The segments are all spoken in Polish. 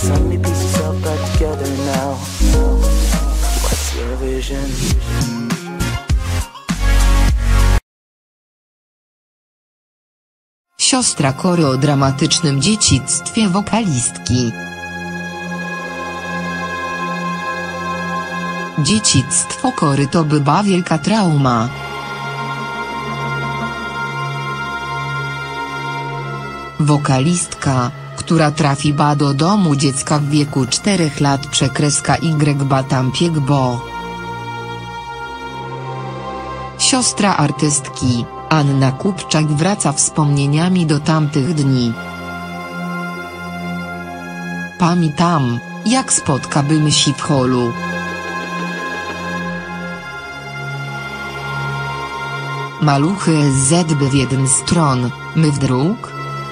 So many pieces all back together now. What's your vision? Siostra Cory o dramatycznym dzieciństwie wokalistki. Dzieciństwo Cory to była wielka trauma. Wokalistka, która trafiła do domu dziecka w wieku 4 lat Y. Siostra artystki, Anna Kupczak, wraca wspomnieniami do tamtych dni. Pamiętam, jak spotkaliśmy się w holu. Maluchy SZ by w jeden stron, my w drug.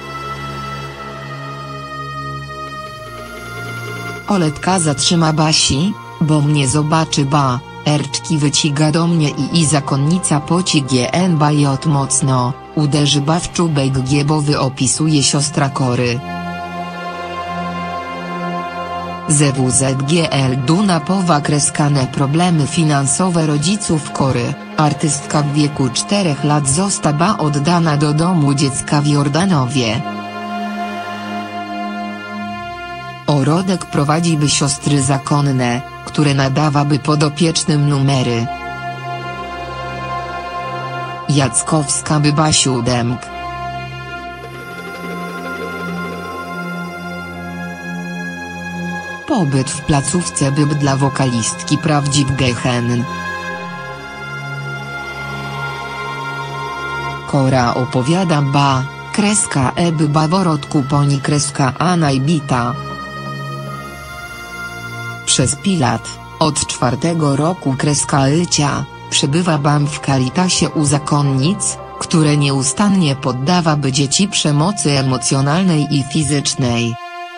Oletka zatrzymała się, bo mnie zobaczyła, erczki wyciga do mnie i zakonnica poci GNBJ mocno, uderzyła w czubek giebowy, opisuje siostra Cory. ZWZGL Duna Powa kreskane problemy finansowe rodziców Cory. Artystka w wieku 4 lat została oddana do domu dziecka w Jordanowie. Orodek prowadziły siostry zakonne, które nadawały podopiecznym numery. Jackowska była 7. Pobyt w placówce był dla wokalistki prawdziwy gehen. Cora opowiada, kreska była w orodku poni kreska a najbita. Przez pilat, od 4 roku kreska życia, przebywałam w Caritasie u zakonnic, które nieustannie poddawały dzieci przemocy emocjonalnej i fizycznej.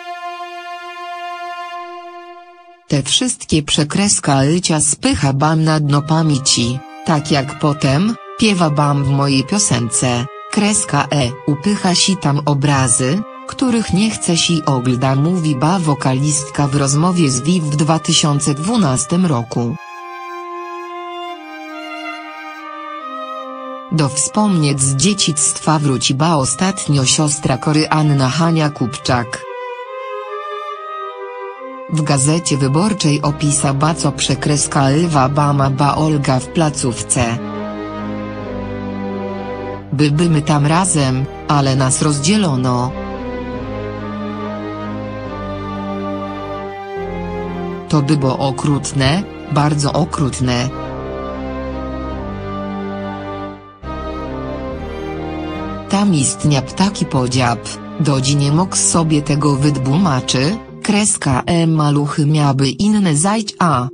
Te wszystkie przekreska życia spychałam na dno pamięci, tak jak potem, piewałam w mojej piosence, kreska upycha si tam obrazy, których nie chce si ogląda, mówiła wokalistka w rozmowie z WIF w 2012 roku. Do wspomnień z dzieciństwa wróciła ostatnio siostra Cory Anna Hania Kupczak. W Gazecie Wyborczej opisała, co przekreska Bama Olga w placówce. Byłymy tam razem, ale nas rozdzielono. To było okrutne, bardzo okrutne. Tam istnia taki podział, do dziś nie mógł sobie tego wytłumaczy, kreska maluchy miały inne zajścia.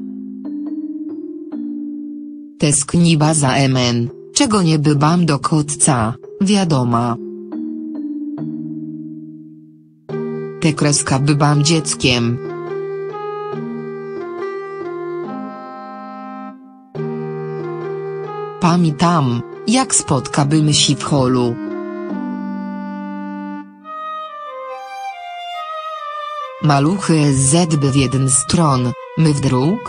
Tęskniła za MN, czego nie byłam do kotca, wiadoma. Te kreska byłam dzieckiem. Pamiętam, jak spotkaliśmy się w holu. Maluchy SZ by w jeden stron, my w drug.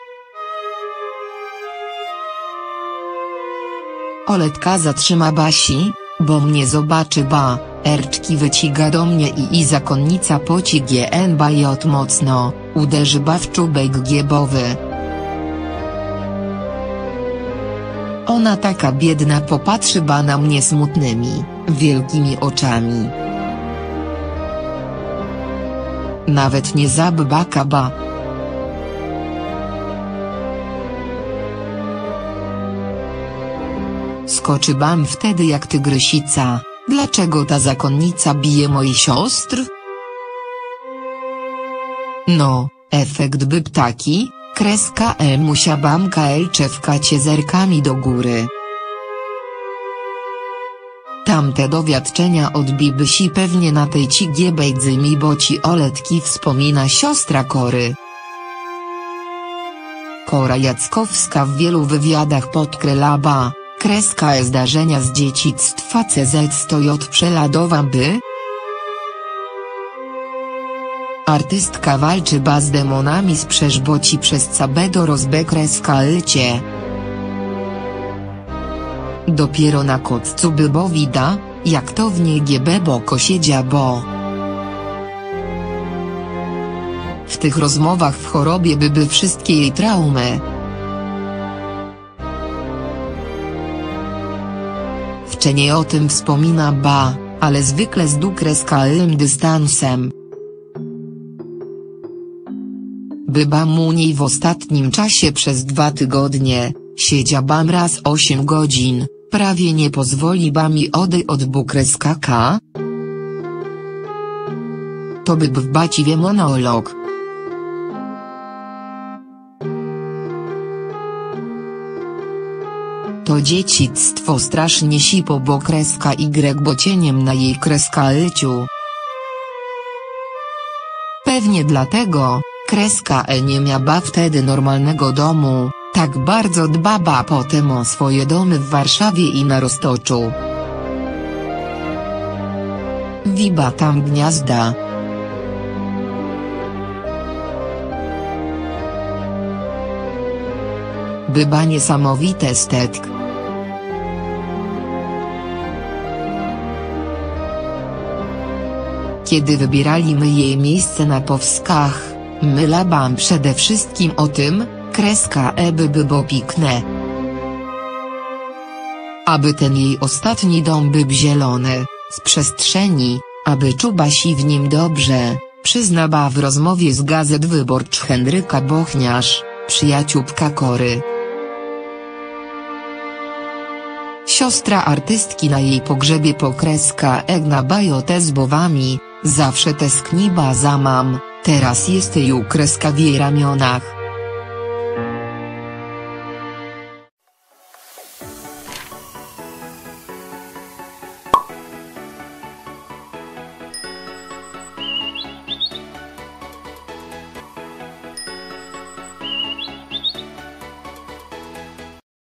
Oletka zatrzymała się, bo mnie zobaczyła, erczki wyciga do mnie i zakonnica poci GNBJ mocno, uderzyła w czubek giebowy. Ona taka biedna popatrzyła na mnie smutnymi, wielkimi oczami. Nawet nie zabłakała. Skoczyłam wtedy jak tygrysica. Dlaczego ta zakonnica bije moich siostr? No, efekt był taki, kreska musiałam czewkać zerkami do góry. Tamte dowiadczenia odbiły się pewnie na tej giebejdzimi, bo ci oletki, wspomina siostra Cory. Cora Jackowska w wielu wywiadach podkreślała, kreska zdarzenia z dzieciństwa CZ stoi od przeladowa by. Artystka walczy ba z demonami z przeżboci przez cabedo rozbekreska-lcie. Dopiero na koccu bybo wida, jak to w niej beboko siedzia bo. W tych rozmowach w chorobie byby wszystkie jej traumy. Wczenie o tym wspomina ba, ale zwykle z dukreskalnym dystansem. Byba mu niej w ostatnim czasie przez 2 tygodnie, siedział bam raz 8 godzin, prawie nie pozwoli ba mi odejść od bukreskaka. To by w baciwie monolog. To dziecictwo strasznie sipo bo kreska Y bo cieniem na jej kreska-lciu. Pewnie dlatego, kreska E nie miała wtedy normalnego domu, tak bardzo dbała potem o swoje domy w Warszawie i na Roztoczu. Wiba tam gniazda. Byba niesamowite stetk. Kiedy wybieraliśmy jej miejsce na powskach, myślałam przede wszystkim o tym, kreska E by było pikne. Aby ten jej ostatni dom był zielony, z przestrzeni, aby czuła się w nim dobrze, przyznała w rozmowie z Gazet Wyborczych Henryka Bochniarz, przyjaciółka Kory. Siostra artystki na jej pogrzebie po kreska Egna bajote z bowami, zawsze tęskniła za mam, teraz jest ju kreska w jej ramionach.